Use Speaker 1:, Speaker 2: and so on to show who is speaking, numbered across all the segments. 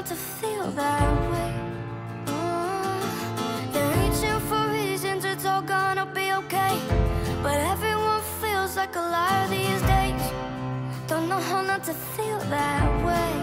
Speaker 1: not to feel that way. They're reaching for reasons, it's all gonna be okay. But everyone feels like a liar these days. Don't know how not to feel that way.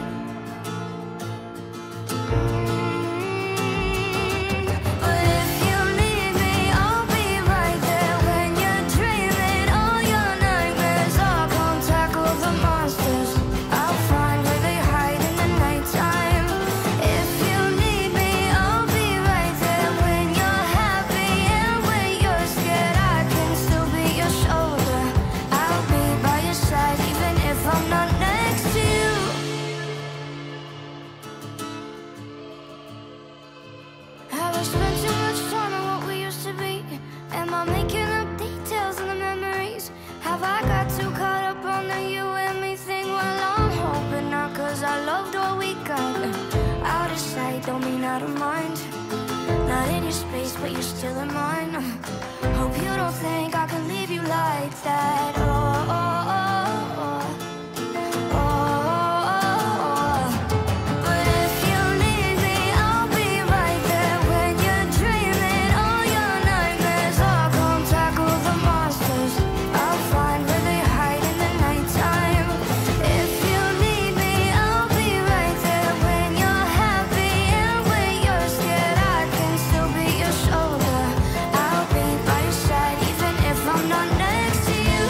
Speaker 1: But if you need me, I'll be right there. When you're dreaming all your nightmares, I'll come tackle the monsters. I'll find where they hide in the nighttime. If you need me, I'll be right there. When you're happy and when you're scared, I can still be your shoulder. I'll be by your side even if I'm not next to you. Have I spent too much time on what we used to be? Am I making up details in the memories? Have I got too caught up on the you and me thing? Well, I'm hoping not, cause I loved what we got. Out of sight, don't mean out of mind. Not in your space, but you're still in mine. Hope you don't think I can leave you like that. Oh, oh, oh, oh. But if you need me, I'll be right there. When you're dreaming all your nightmares, I'll come tackle the monsters. I'll find where they hide in the nighttime. If you need me, I'll be right there. When you're happy and when you're scared, I can still be your shoulder. I'll be by your side even if I'm not next to you.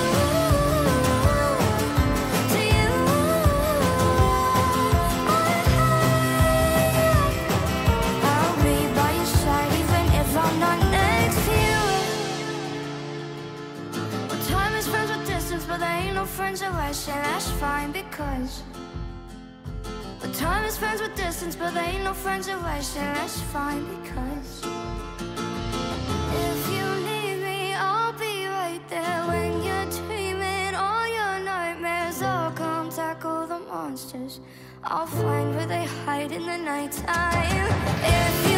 Speaker 1: To you. I'll be by your side even if I'm not next to you. Well, time is friends with distance, but there ain't no friends that rush, and that's fine because but time is friends with distance, but there ain't no friends that rush, and that's fine because if you need me, I'll be right there. When you're dreaming all your nightmares, I'll come tackle the monsters. I'll find where they hide in the nighttime. If you